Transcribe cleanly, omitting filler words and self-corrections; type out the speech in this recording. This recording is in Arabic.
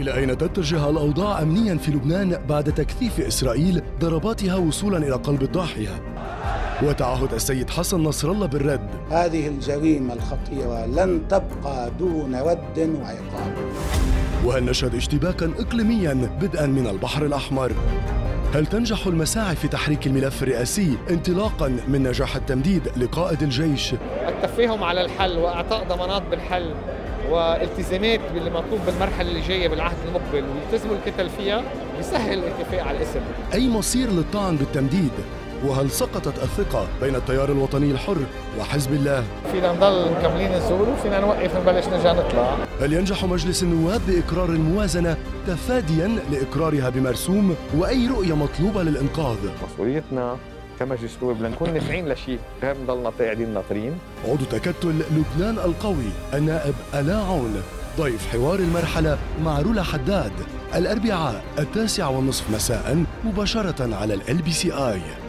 إلى أين تتجه الأوضاع أمنياً في لبنان بعد تكثيف إسرائيل ضرباتها وصولاً إلى قلب الضاحية؟ وتعهد السيد حسن نصر الله بالرد. هذه الجريمة الخطيرة لن تبقى دون رد وعقاب. وهل نشهد اشتباكاً إقليمياً بدءاً من البحر الأحمر؟ هل تنجح المساعي في تحريك الملف الرئاسي انطلاقاً من نجاح التمديد لقائد الجيش؟ التفاهم على الحل وإعطاء ضمانات بالحل والالتزامات باللي مطلوب بالمرحلة اللي جاية بالعهد المقبل ويلتزموا الكتل فيها يسهل الاتفاق على الاسم. أي مصير للطعن بالتمديد؟ وهل سقطت الثقة بين التيار الوطني الحر وحزب الله؟ فينا نضل مكملين الزول وفينا نوقف نبلش نرجع نطلع. هل ينجح مجلس النواب بإقرار الموازنة تفادياً لإقرارها بمرسوم؟ وأي رؤية مطلوبة للإنقاذ؟ مسؤوليتنا كمجلس نواب لنكون نافعين لشيء غير نضلنا قاعدين ناطرين. عضو تكتل لبنان القوي النائب آلاء عون ضيف حوار المرحلة مع رولا حداد الأربعاء 9:30 مساء مباشرة على LBCI.